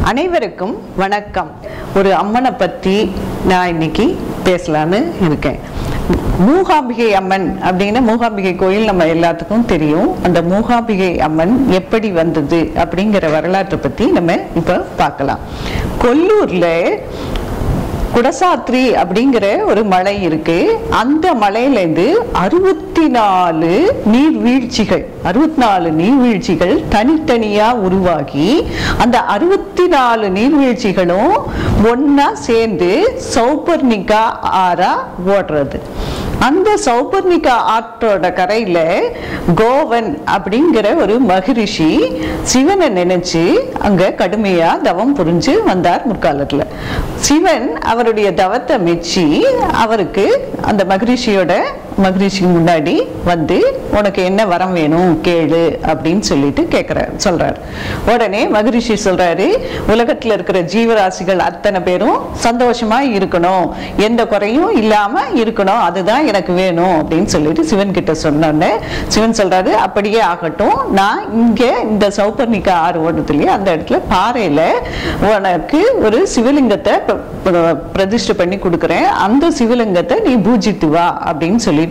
அனைவருக்கும் வணக்கம். ஒரு அம்மனை பற்றி நான் இன்னைக்கு பேசலான்னு இருக்கேன். மூகாம்பிகை அம்மன் அப்படின்னு மூகாம்பிகை கோயில் நம்ம எல்லாத்துக்கும் தெரியும். அந்த மூகாம்பிகை அம்மன் எப்படி வந்தது அப்படிங்கிற வரலாற்றை பற்றி நம்ம இப்போ பார்க்கலாம். கொல்லூர்ல குடசாத்ரி அப்படிங்கிற ஒரு மலை இருக்கு. அந்த மலையிலேருந்து 64 நீர்வீழ்ச்சிகள் தனித்தனியா உருவாகி அந்த 64 நீர்வீழ்ச்சிகளும் ஒன்னா சேர்ந்து சௌபர்ணிகா ஆறா ஓடுறது. அந்த சௌபர்ணிகா ஆற்றோட கரையில கோவன் அப்படிங்கிற ஒரு மகரிஷி சிவனை நினைச்சு அங்க கடுமையா தவம் புரிஞ்சு வந்தார். முற்காலத்துல சிவன் அவருடைய தவத்தை மெச்சி அவருக்கு அந்த மகரிஷி முன்னாடி வந்து உனக்கு என்ன வரம் வேணும் கேளு அப்படின்னு சொல்லிட்டு சொல்றாரு. உடனே மகரிஷி சொல்றாரு, உலகத்துல இருக்கிற ஜீவராசிகள் அத்தனை பேரும் சந்தோஷமா இருக்கணும், எந்த குறையும் இல்லாம இருக்கணும், அதுதான் எனக்கு வேணும் அப்படின்னு சொல்லிட்டு சிவன் கிட்ட சொன்னோன்னே சிவன் சொல்றாரு, அப்படியே ஆகட்டும், நான் இங்க இந்த சௌபர்ணிகா ஆறு ஓடுறதுலயே அந்த இடத்துல பாறையில உனக்கு ஒரு சிவலிங்கத்தை பிரதிஷ்டை பண்ணி கொடுக்குறேன், அந்த சிவலிங்கத்தை நீ பூஜித்து வா அப்படின்னு சொல்லி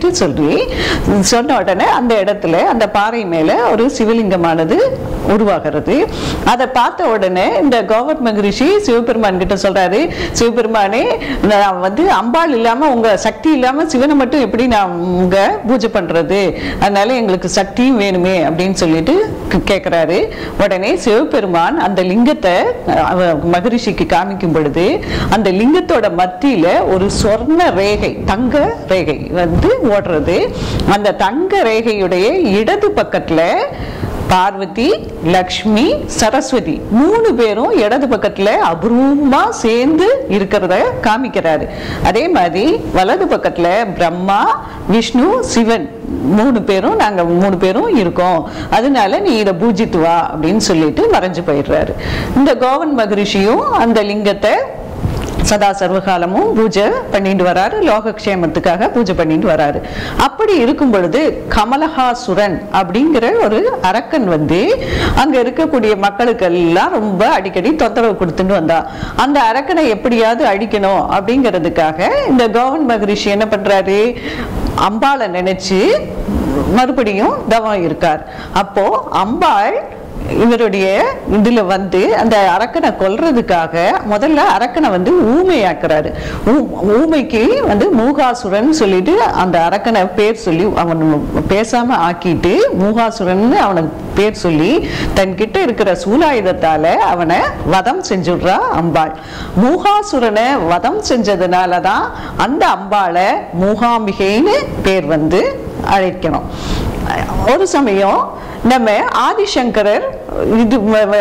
சொன்ன உடனே அந்த இடத்துல அந்த பாறை மேல ஒரு சிவலிங்கமானது உருவாகிறது. அதை பார்த்த உடனே இந்த கோவன் மகரிஷி சிவபெருமான் கிட்ட சொல்றாரு, சிவபெருமானே, நான் வந்து அம்பாள் இல்லாம உங்க சக்தி இல்லாம சிவனை மட்டும் எப்படி நான் உங்க பூஜை பண்றது, அதனால எங்களுக்கு சக்தியும் வேணுமே அப்படின்னு சொல்லிட்டு கேட்கிறாரு. உடனே சிவபெருமான் அந்த லிங்கத்தை மகரிஷிக்கு காமிக்கும் பொழுது அந்த லிங்கத்தோட மத்தியில ஒரு சொர்ண ரேகை, தங்க ரேகை வந்து ஓடுறது. அந்த தங்க ரேகையுடைய இடது பக்கத்துல பார்வதி, லக்ஷ்மி, சரஸ்வதி 3 பேரும் இடது பக்கத்துல அபூர்வமா சேர்ந்து இருக்கிறத காமிக்கிறாரு. அதே மாதிரி வலது பக்கத்துல பிரம்மா, விஷ்ணு, சிவன் 3 பேரும் நாங்க 3 பேரும் இருக்கோம், அதனால நீ இதை பூஜித்து வா அப்படின்னு சொல்லிட்டு மறைஞ்சு போயிடுறாரு. இந்த கோவன் மகரிஷியும் அந்த லிங்கத்தை சதா சர்வகாலமும் பூஜை பண்ணிட்டு வராரு, லோகக்ஷேமத்துக்காக பூஜை பண்ணிட்டு வராரு. அப்படி இருக்கும் பொழுது கமலஹாசுரன் அப்படிங்கிற ஒரு அரக்கன் வந்து அங்க இருக்கக்கூடிய மக்களுக்கு எல்லாம் ரொம்ப அடிக்கடி தொந்தரவு கொடுத்துட்டு வந்தா. அந்த அரக்கனை எப்படியாவது அழிக்கணும் அப்படிங்கிறதுக்காக இந்த கோவன் மகரிஷி என்ன பண்றாரு, அம்பாளை நினைச்சு மறுபடியும் தவம் இருக்கார். அப்போ அம்பாள் இவருடைய இதுல வந்து அந்த அரக்கனை கொல்றதுக்காக முதல்ல அரக்கனை வந்து ஊமையாக்குறாரு. ஊமைக்கு வந்து மூகாசுரன் சொல்லிட்டு அந்த அரக்கனை பேர் சொல்லி அவன் பேசாம ஆக்கிட்டு மூகாசுரன் அவனுக்கு பேர் சொல்லி தன்கிட்ட இருக்கிற சூலாயுதத்தால அவனை வதம் செஞ்சுடுறா அம்பாள். மூகாசுரனை வதம் செஞ்சதுனாலதான் அந்த அம்பாளை மூகாம்பிகைன்னு பேர் வந்து அழைக்கணும். ஒரு சமயம் நம்ம ஆதிசங்கரர் இது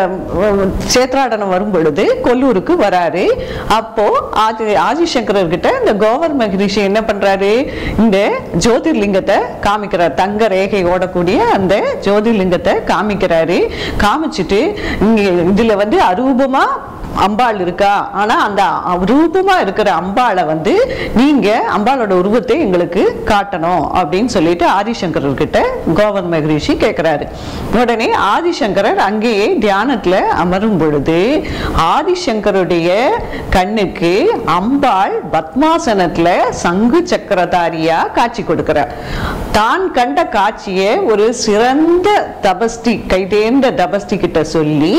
சேத்ராடனம் வரும் பொழுது கொல்லூருக்கு வராரு. அப்போ ஆதிசங்கரர் கிட்ட இந்த கோவர் மகரிஷி என்ன பண்றாரு, இந்த ஜோதிர்லிங்கத்தை காமிக்கிறார், தங்க ரேகை ஓடக்கூடிய அந்த ஜோதிர்லிங்கத்தை காமிக்கிறாரு. காமிச்சிட்டு இங்க இதுல வந்து அரூபமா அம்பாள் இருக்கா, ஆனா அந்த ரூபமா இருக்கிற அம்பாளை வந்து நீங்க அம்பாளோட உருவத்தை எங்களுக்கு காட்டணும் அப்படின்னு சொல்லிட்டு ஆதிசங்கரர் கிட்ட கோவன் மகரிஷி கேட்கிறாரு. உடனே ஆதிசங்கரர் அங்கேயே தியானத்துல அமரும் பொழுது ஆதிசங்கருடைய கண்ணுக்கு அம்பாள் பத்மாசனத்துல சங்கு சக்கரதாரியா காட்சி கொடுக்கிறார். தான் கண்ட காட்சியை ஒரு சிறந்த தபஸ்தி, கைதேர்ந்த தபஸ்தி கிட்ட சொல்லி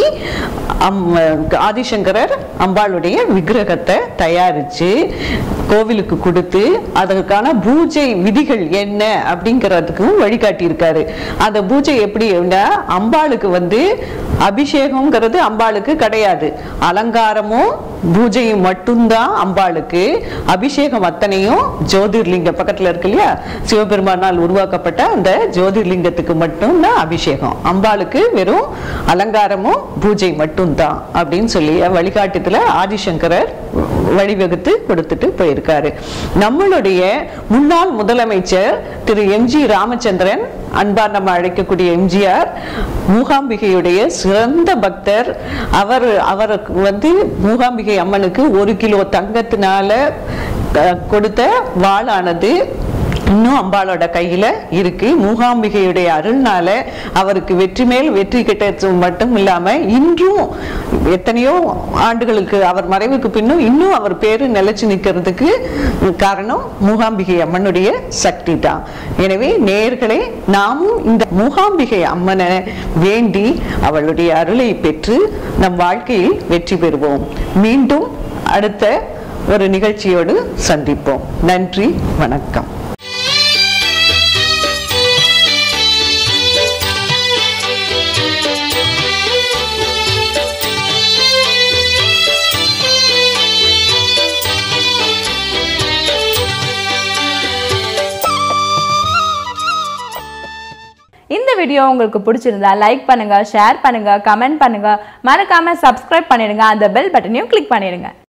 ஆதிசங்கரர் அம்பாளுடைய விக்கிரகத்தை தயாரிச்சு கோவிலுக்கு கொடுத்து அதற்கான பூஜை விதிகள் என்ன அப்படிங்கிறதுக்கும் வழிகாட்டி இருக்காரு. அந்த பூஜை எப்படி, அம்பாளுக்கு வந்து அபிஷேகம்ங்கிறது அம்பாளுக்கு கிடையாது, அலங்காரமும் பூஜையும் மட்டும்தான் அம்பாளுக்கு. அபிஷேகம் அத்தனையும் ஜோதிர்லிங்க பக்கத்துல இருக்கு இல்லையா, சிவபெருமானால் உருவாக்கப்பட்ட அந்த ஜோதிர்லிங்கத்துக்கு மட்டும்தான் அபிஷேகம், அம்பாளுக்கு வெறும் அலங்காரமும் பூஜை மட்டும்தான் அப்படின்னு சொல்லி வழிகாட்டுல ஆதிசங்கரர் வழிவகுத்து கொடுத்துட்டு போயிருக்காரு. நம்மளுடைய முன்னாள் முதலமைச்சர் திரு எம்.ஜி. ராமச்சந்திரன், அன்பார் நம்ம அழைக்கக்கூடிய எம்ஜிஆர், மூகாம்பிகையுடைய சிறந்த பக்தர். அவருக்கு வந்து மூகாம்பிகை அம்மனுக்கு 1 கிலோ தங்கத்தினால கொடுத்த வாளானது இன்னும் அம்பாளோட கையில இருக்கு. மூகாம்பிகையுடைய அருள்னால அவருக்கு வெற்றி மேல் வெற்றி கிட்டது மட்டும் இல்லாம இன்றும் எத்தனையோ ஆண்டுகளுக்கு அவர் மறைவுக்கு பின்னும் இன்னும் அவர் பேரு நிலைச்சு நிற்கிறதுக்கு காரணம் மூகாம்பிகை அம்மனுடைய சக்தி தான். எனவே நேயர்களே, நாமும் இந்த மூகாம்பிகை அம்மனை வேண்டி அவளுடைய அருளை பெற்று நம் வாழ்க்கையில் வெற்றி பெறுவோம். மீண்டும் அடுத்த ஒரு நிகழ்ச்சியோடு சந்திப்போம். நன்றி, வணக்கம். இந்த வீடியோ உங்களுக்கு பிடிச்சிருந்தா லைக் பண்ணுங்க, ஷேர் பண்ணுங்க, கமெண்ட் பண்ணுங்க, மறக்காம சப்ஸ்கிரைப் பண்ணிடுங்க, அந்த பெல் பட்டனையும் கிளிக் பண்ணிடுங்க.